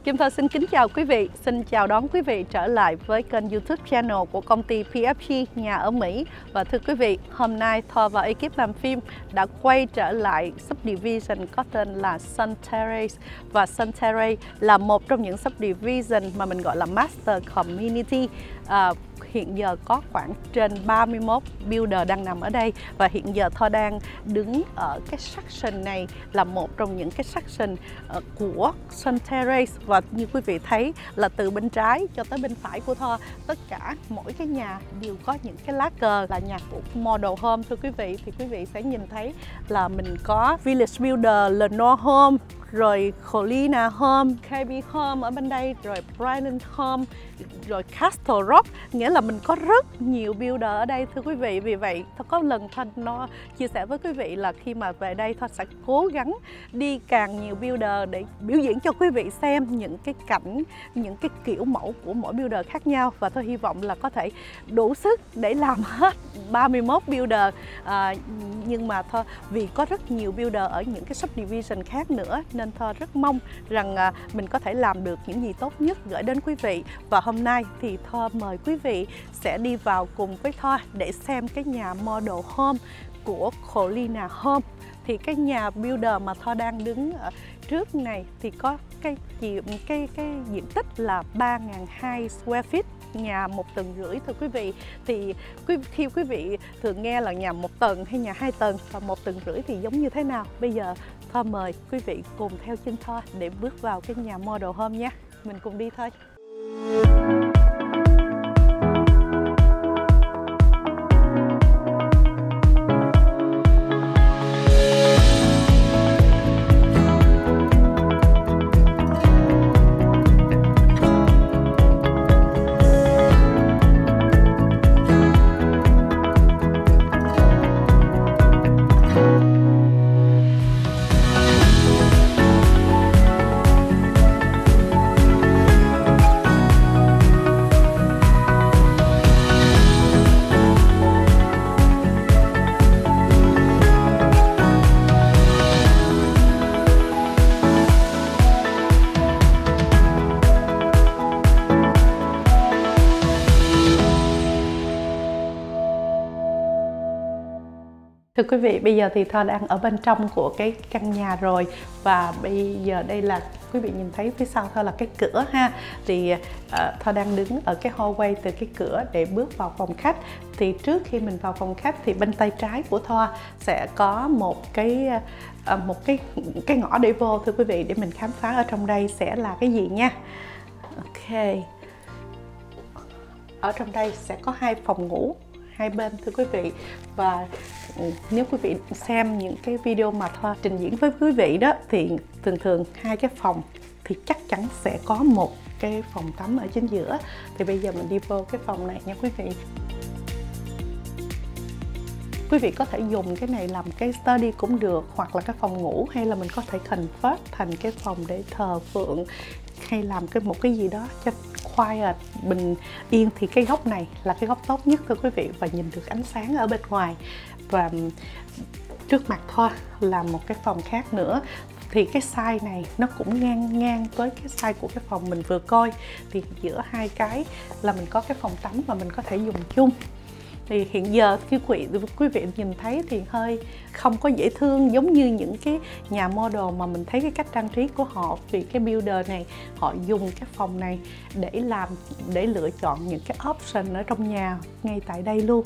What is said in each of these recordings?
Kim Thoa xin kính chào quý vị, xin chào đón quý vị trở lại với kênh YouTube channel của công ty PFG nhà ở Mỹ. Và thưa quý vị, hôm nay Thoa và ekip làm phim đã quay trở lại subdivision có tên là Sun Terrace. Và Sun Terrace là một trong những subdivision mà mình gọi là Master Community. Hiện giờ có khoảng trên 31 builder đang nằm ở đây. Và hiện giờ Thoa đang đứng ở cái section này là một trong những cái section của Sun Terrace. Và như quý vị thấy là từ bên trái cho tới bên phải của Thoa, tất cả mỗi cái nhà đều có những cái lá cờ là nhà của model home. Thưa quý vị, thì quý vị sẽ nhìn thấy là mình có Village Builder, Lenore Home, rồi Colina Home, KB Home ở bên đây, rồi Brighton Home, rồi Castle Rock. Nghĩa là mình có rất nhiều builder ở đây thưa quý vị. Vì vậy Thoa có lần Thoa chia sẻ với quý vị là khi mà về đây Thoa sẽ cố gắng đi càng nhiều builder để biểu diễn cho quý vị xem những cái cảnh, những cái kiểu mẫu của mỗi builder khác nhau. Và Thoa hy vọng là có thể đủ sức để làm hết 31 builder. Nhưng mà Thoa vì có rất nhiều builder ở những cái subdivision khác nữa nên Thoa rất mong rằng mình có thể làm được những gì tốt nhất gửi đến quý vị. Và hôm nay thì Thoa mời quý vị sẽ đi vào cùng với Thoa để xem cái nhà model home của Colina Home. Thì cái nhà builder mà Thoa đang đứng ở trước này thì có cái diện tích là 3.200 square feet, nhà 1,5 tầng thưa quý vị. Thì khi quý vị thường nghe là nhà 1 tầng hay nhà 2 tầng và 1,5 tầng thì giống như thế nào? Bây giờ Thoa mời quý vị cùng theo chân Thoa để bước vào cái nhà model home nha. Mình cùng đi thôi. Thưa quý vị, bây giờ thì Thoa đang ở bên trong của cái căn nhà rồi. Và bây giờ đây là quý vị nhìn thấy phía sau Thoa là cái cửa ha. Thì Thoa đang đứng ở cái hallway từ cái cửa để bước vào phòng khách. Thì trước khi mình vào phòng khách thì bên tay trái của Thoa sẽ có một cái ngõ để vô thưa quý vị, để mình khám phá ở trong đây sẽ là cái gì nha. Ok. Ở trong đây sẽ có 2 phòng ngủ hai bên thưa quý vị. Và nếu quý vị xem những cái video mà Thoa trình diễn với quý vị đó thì thường 2 cái phòng thì chắc chắn sẽ có một cái phòng tắm ở chính giữa. Thì bây giờ mình đi vô cái phòng này nha quý vị. Quý vị có thể dùng cái này làm cái study cũng được, hoặc là cái phòng ngủ, hay là mình có thể convert thành cái phòng để thờ phượng, hay làm một cái gì đó cho quiet, bình yên. Thì cái góc này là cái góc tốt nhất thưa quý vị, và nhìn được ánh sáng ở bên ngoài. Và trước mặt Thoa là một cái phòng khác nữa. Thì cái size này nó cũng ngang với cái size của cái phòng mình vừa coi. Thì giữa 2 cái là mình có cái phòng tắm mà mình có thể dùng chung. Thì hiện giờ khi quý vị nhìn thấy thì hơi không có dễ thương giống như những cái nhà model mà mình thấy cái cách trang trí của họ. Vì cái builder này họ dùng cái phòng này để lựa chọn những cái option ở trong nhà ngay tại đây luôn.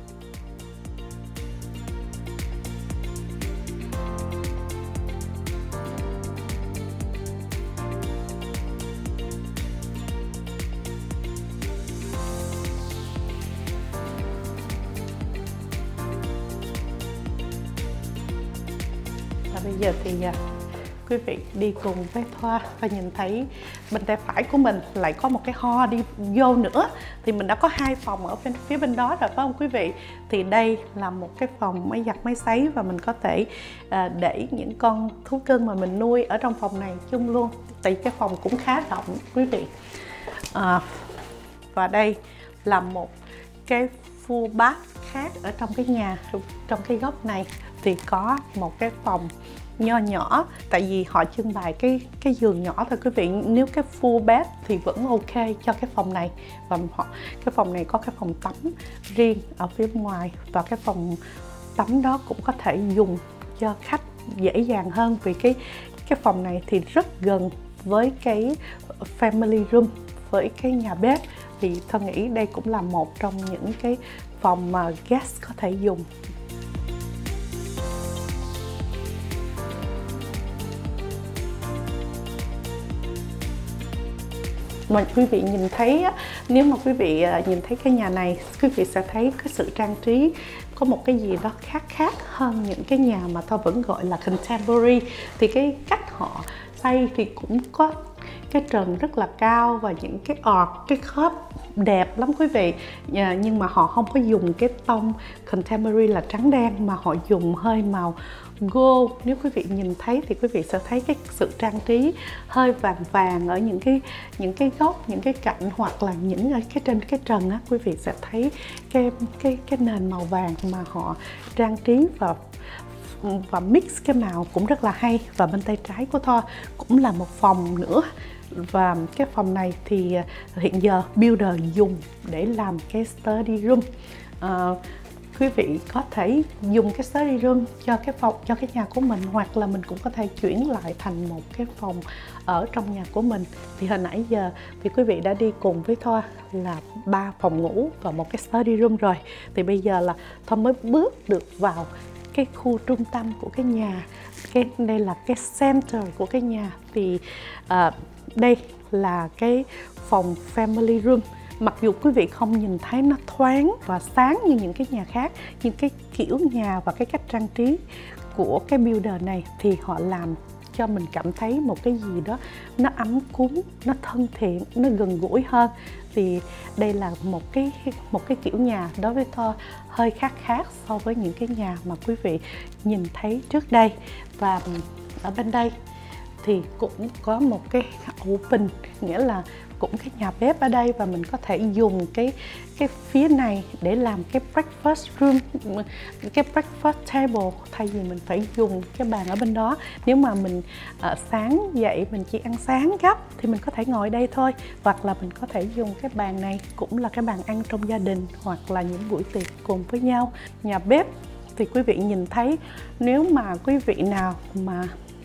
Bây giờ thì quý vị đi cùng với Thoa và nhìn thấy bên tay phải của mình lại có một cái hall đi vô nữa. Thì mình đã có 2 phòng ở phía bên đó rồi phải không quý vị? Thì đây là một cái phòng máy giặt máy sấy, và mình có thể để những con thú cưng mà mình nuôi ở trong phòng này chung luôn. Tại cái phòng cũng khá rộng quý vị. Và đây là một cái full bath khác ở trong cái nhà. Trong cái góc này thì có một cái phòng nho nhỏ, tại vì họ trưng bày cái giường nhỏ thôi quý vị. Nếu cái full bed thì vẫn ok cho cái phòng này, và cái phòng này có cái phòng tắm riêng ở phía ngoài, và cái phòng tắm đó cũng có thể dùng cho khách dễ dàng hơn, vì cái phòng này thì rất gần với cái family room, với cái nhà bếp, thì tôi nghĩ đây cũng là một trong những cái phòng mà guest có thể dùng. Mà quý vị nhìn thấy, nếu mà quý vị nhìn thấy cái nhà này, quý vị sẽ thấy cái sự trang trí có một cái gì đó khác hơn những cái nhà mà tôi vẫn gọi là contemporary. Thì cái cách họ xây thì cũng có cái trần rất là cao và những cái cái khớp đẹp lắm quý vị, nhưng mà họ không có dùng cái tông contemporary là trắng đen, mà họ dùng hơi màu gold. Nếu quý vị nhìn thấy thì quý vị sẽ thấy cái sự trang trí hơi vàng vàng ở những cái góc, những cái cạnh, hoặc là những ở trên cái trần á, quý vị sẽ thấy cái nền màu vàng mà họ trang trí và mix cái màu cũng rất là hay. Và bên tay trái của Thoa cũng là một phòng nữa, và cái phòng này thì hiện giờ builder dùng để làm cái study room. Quý vị có thể dùng cái study room cho cái nhà của mình, hoặc là mình cũng có thể chuyển lại thành một cái phòng ở trong nhà của mình. Thì hồi nãy giờ thì quý vị đã đi cùng với Thoa là 3 phòng ngủ và một cái study room rồi, thì bây giờ là Thoa mới bước được vào cái khu trung tâm của cái nhà. Đây là cái center của cái nhà. Thì đây là cái phòng family room. Mặc dù quý vị không nhìn thấy nó thoáng và sáng như những cái nhà khác, nhưng cái kiểu nhà và cái cách trang trí của cái builder này thì họ làm cho mình cảm thấy một cái gì đó nó ấm cúng, nó thân thiện, nó gần gũi hơn. Thì đây là một cái kiểu nhà đối với Thoa hơi khác so với những cái nhà mà quý vị nhìn thấy trước đây. Và ở bên đây thì cũng có một cái open, nghĩa là cũng cái nhà bếp ở đây, và mình có thể dùng cái phía này để làm cái breakfast room, cái breakfast table, thay vì mình phải dùng cái bàn ở bên đó. Nếu mà mình sáng dậy mình chỉ ăn sáng gấp thì mình có thể ngồi đây thôi, hoặc là mình có thể dùng cái bàn này cũng là cái bàn ăn trong gia đình, hoặc là những buổi tiệc cùng với nhau. Nhà bếp thì quý vị nhìn thấy, nếu mà quý vị nào mà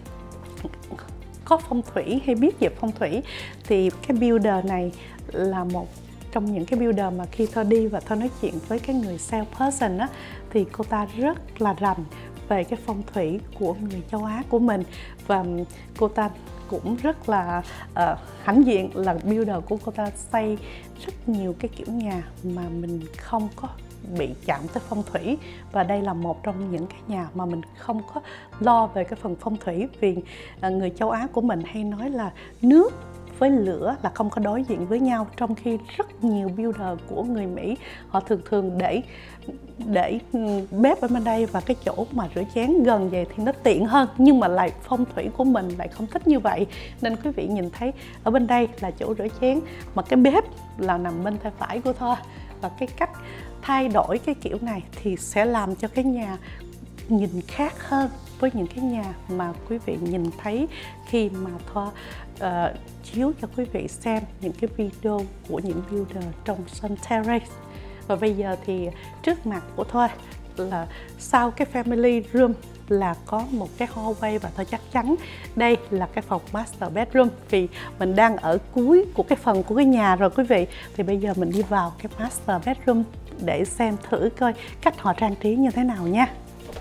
có phong thủy hay biết về phong thủy thì cái builder này là một trong những cái builder mà khi Thoa đi và Thoa nói chuyện với cái người salesperson á, thì cô ta rất là rành về cái phong thủy của người châu Á của mình, và cô ta cũng rất là hãnh diện là builder của cô ta xây rất nhiều cái kiểu nhà mà mình không có bị chạm tới phong thủy. Và đây là một trong những cái nhà mà mình không có lo về cái phần phong thủy, vì người châu Á của mình hay nói là nước với lửa là không có đối diện với nhau, trong khi rất nhiều builder của người Mỹ họ thường để bếp ở bên đây và cái chỗ mà rửa chén gần vậy thì nó tiện hơn, nhưng mà lại phong thủy của mình lại không thích như vậy. Nên quý vị nhìn thấy ở bên đây là chỗ rửa chén, mà cái bếp là nằm bên tay phải của Thoa. Và cái cách thay đổi cái kiểu này thì sẽ làm cho cái nhà nhìn khác hơn với những cái nhà mà quý vị nhìn thấy khi mà Thoa chiếu cho quý vị xem những cái video của những builder trong Sun Terrace. Và bây giờ thì trước mặt của Thoa là sau cái family room là có một cái hallway, và Thoa chắc chắn đây là cái phòng master bedroom, vì mình đang ở cuối của cái phần của cái nhà rồi quý vị. Thì bây giờ mình đi vào cái master bedroom để xem thử coi cách họ trang trí như thế nào nha.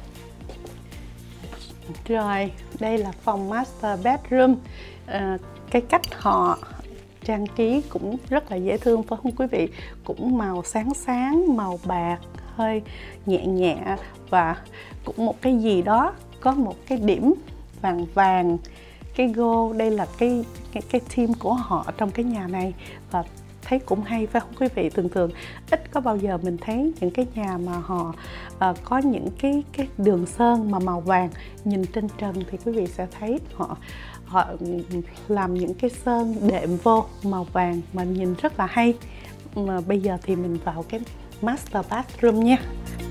Rồi, đây là phòng master bedroom. Cái cách họ trang trí cũng rất là dễ thương phải không quý vị? Cũng màu sáng sáng, màu bạc, hơi nhẹ nhẹ, và cũng một cái gì đó có một cái điểm vàng vàng, cái gold. Đây là cái theme của họ trong cái nhà này, và thấy cũng hay phải không quý vị? Thường ít có bao giờ mình thấy những cái nhà mà họ có những cái đường sơn mà màu vàng. Nhìn trên trần thì quý vị sẽ thấy họ làm những cái sơn đệm vô màu vàng mà nhìn rất là hay. Mà bây giờ thì mình vào cái master bathroom nha.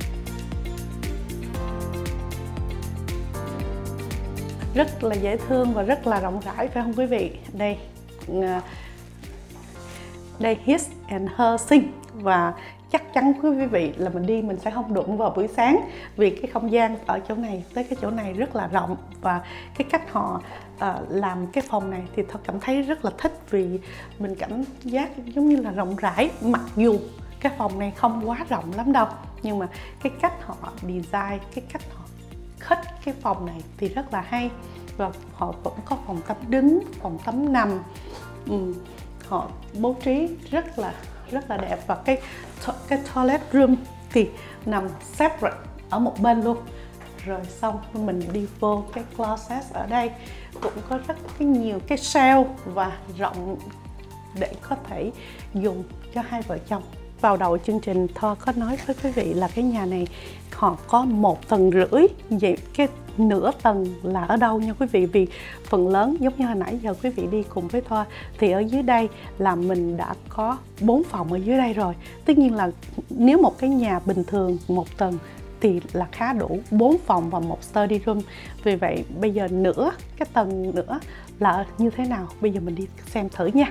Rất là dễ thương và rất là rộng rãi phải không quý vị? Đây his and her sink, và chắc chắn quý vị là mình sẽ không đụng vào buổi sáng, vì cái không gian ở chỗ này tới cái chỗ này rất là rộng, và cái cách họ làm cái phòng này thì tôi cảm thấy rất là thích, vì mình cảm giác giống như là rộng rãi, mặc dù cái phòng này không quá rộng lắm đâu, nhưng mà cái cách họ design, cái cách họ khích cái phòng này thì rất là hay. Và họ vẫn có phòng tắm đứng, phòng tắm nằm, họ bố trí rất là đẹp. Và cái toilet room thì nằm separate ở một bên luôn. Rồi xong mình đi vô cái closet, ở đây cũng có rất nhiều cái shelf và rộng để có thể dùng cho hai vợ chồng. Vào đầu chương trình Thoa có nói với quý vị là cái nhà này họ có 1,5 tầng. Vậy cái nửa tầng là ở đâu nha quý vị? Vì phần lớn giống như hồi nãy giờ quý vị đi cùng với Thoa thì ở dưới đây là mình đã có 4 phòng ở dưới đây rồi. Tất nhiên là nếu một cái nhà bình thường 1 tầng thì là khá đủ, 4 phòng và 1 study room. Vì vậy bây giờ nửa cái tầng nữa là như thế nào? Bây giờ mình đi xem thử nha.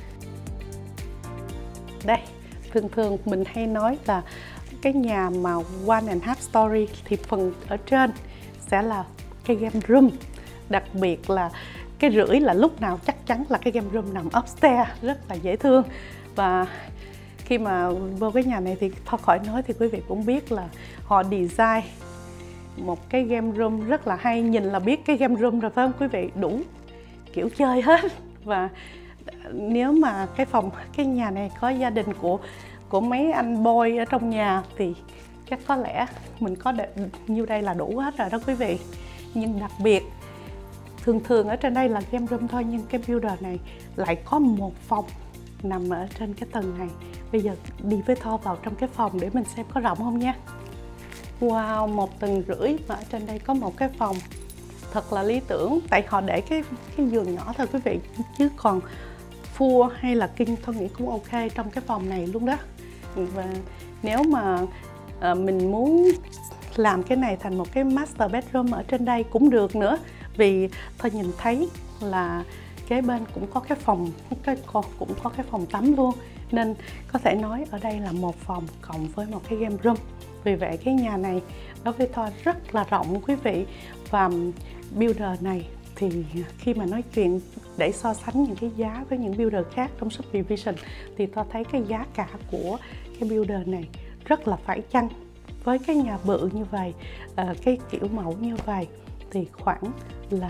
Đây, thường mình hay nói là cái nhà mà 1.5 story thì phần ở trên sẽ là cái game room. Đặc biệt là cái rưỡi là lúc nào chắc chắn là cái game room nằm upstairs, rất là dễ thương. Và khi mà vô cái nhà này thì thôi khỏi nói thì quý vị cũng biết là họ design một cái game room rất là hay. Nhìn là biết cái game room rồi phải không quý vị? Đủ kiểu chơi hết. Và nếu mà cái nhà này có gia đình của mấy anh boy ở trong nhà thì chắc có lẽ mình có như đây là đủ hết rồi đó quý vị. Nhưng đặc biệt thường ở trên đây là game room thôi, nhưng cái builder này lại có 1 phòng nằm ở trên cái tầng này. Bây giờ đi với Thoa vào trong cái phòng để mình xem có rộng không nha. Wow, 1,5 tầng mà ở trên đây có một cái phòng thật là lý tưởng. Tại họ để cái giường nhỏ thôi quý vị, chứ còn full hay là king tôi nghĩ cũng ok trong cái phòng này luôn đó. Và nếu mà mình muốn làm cái này thành một cái master bedroom ở trên đây cũng được nữa, vì tôi nhìn thấy là kế bên cũng có cái phòng, cũng có cái phòng tắm luôn, nên có thể nói ở đây là 1 phòng cộng với một cái game room. Vì vậy cái nhà này đối với tôi rất là rộng quý vị. Và builder này thì khi mà nói chuyện để so sánh những cái giá với những builder khác trong subdivision thì tôi thấy cái giá cả của cái builder này rất là phải chăng. Với cái nhà bự như vậy, cái kiểu mẫu như vậy thì khoảng là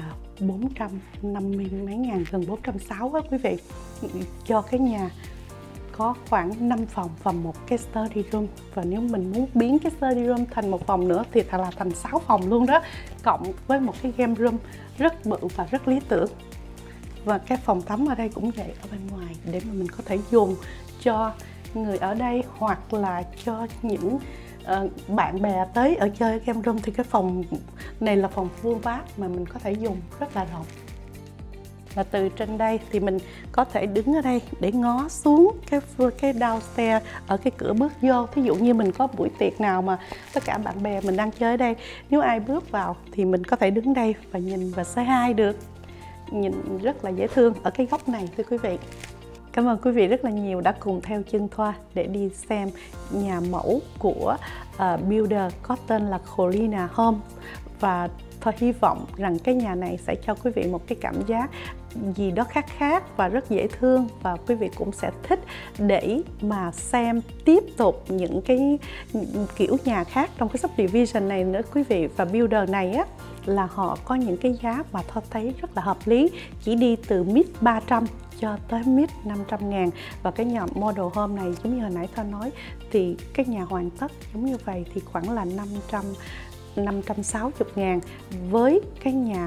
450 mấy ngàn, gần 460 á quý vị, cho cái nhà có khoảng 5 phòng và một cái study room. Và nếu mình muốn biến cái study room thành 1 phòng nữa thì thật là thành 6 phòng luôn đó, cộng với một cái game room rất bự và rất lý tưởng. Và cái phòng tắm ở đây cũng vậy, ở bên ngoài để mà mình có thể dùng cho người ở đây hoặc là cho những bạn bè tới ở chơi game room. Thì cái phòng này là phòng full bath mà mình có thể dùng rất là rộng. Và từ trên đây thì mình có thể đứng ở đây để ngó xuống cái downstairs ở cái cửa bước vô. Thí dụ như mình có buổi tiệc nào mà tất cả bạn bè mình đang chơi ở đây, nếu ai bước vào thì mình có thể đứng đây và nhìn và say hi được. Nhìn rất là dễ thương ở cái góc này thưa quý vị. Cảm ơn quý vị rất là nhiều đã cùng theo chân Thoa để đi xem nhà mẫu của builder có tên là Colina Home. Và Thoa hy vọng rằng cái nhà này sẽ cho quý vị một cái cảm giác gì đó khác và rất dễ thương, và quý vị cũng sẽ thích để mà xem tiếp tục những cái kiểu nhà khác trong cái subdivision này nữa quý vị. Và builder này á là họ có những cái giá mà Thoa thấy rất là hợp lý, chỉ đi từ mid 300 cho tới mid 500 ngàn. Và cái nhà model home này giống như hồi nãy Thoa nói thì cái nhà hoàn tất giống như vậy thì khoảng là 560 ngàn. Với cái nhà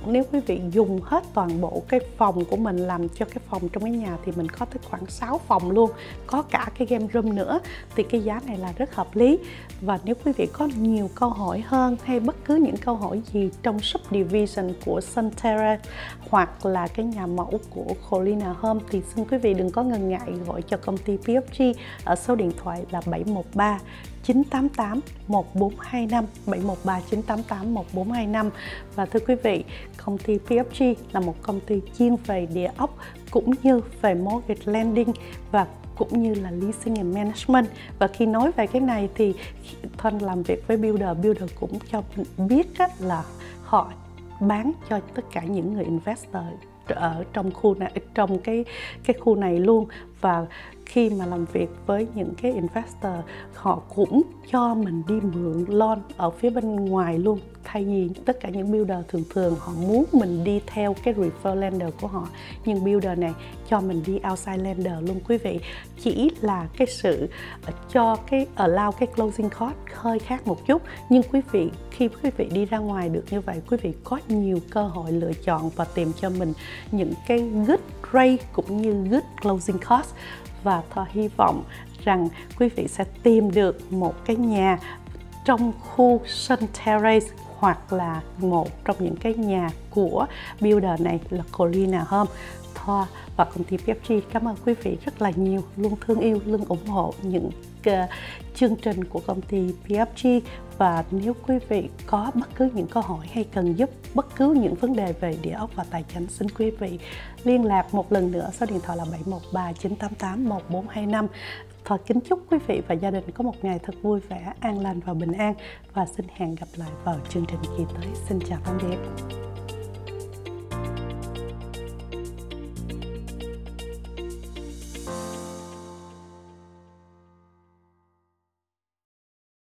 nếu quý vị dùng hết toàn bộ cái phòng của mình làm cho cái phòng trong cái nhà thì mình có tới khoảng 6 phòng luôn, có cả cái game room nữa, thì cái giá này là rất hợp lý. Và nếu quý vị có nhiều câu hỏi hơn hay bất cứ những câu hỏi gì trong subdivision của Sun Terrace hoặc là cái nhà mẫu của Colina Home thì xin quý vị đừng có ngần ngại gọi cho công ty PFG ở số điện thoại là 713 988 1425, 713 988 1425. Và thưa quý vị, công ty PFG là một công ty chuyên về địa ốc cũng như về mortgage lending và cũng như là leasing and management. Và khi nói về cái này thì Thân làm việc với builder cũng cho mình biết là họ bán cho tất cả những người investor ở trong khu này, trong cái khu này luôn. Và khi mà làm việc với những cái investor, họ cũng cho mình đi mượn loan ở phía bên ngoài luôn, thay vì tất cả những builder thường họ muốn mình đi theo cái refer lender của họ, nhưng builder này cho mình đi outside lender luôn quý vị. Chỉ là cái sự cho cái allow cái closing cost hơi khác một chút, nhưng quý vị khi quý vị đi ra ngoài được như vậy, quý vị có nhiều cơ hội lựa chọn và tìm cho mình những cái good rate cũng như good closing cost. Và Thoa hy vọng rằng quý vị sẽ tìm được một cái nhà trong khu Sun Terrace hoặc là một trong những cái nhà của builder này là Colina Home. Thoa và công ty PFG cảm ơn quý vị rất là nhiều, luôn thương yêu, luôn ủng hộ những chương trình của công ty PFG. Và nếu quý vị có bất cứ những câu hỏi hay cần giúp bất cứ những vấn đề về địa ốc và tài chính, xin quý vị liên lạc một lần nữa, số điện thoại là 713 988 1425. Thoa kính chúc quý vị và gia đình có một ngày thật vui vẻ, an lành và bình an. Và xin hẹn gặp lại vào chương trình kỳ tới. Xin chào tạm biệt.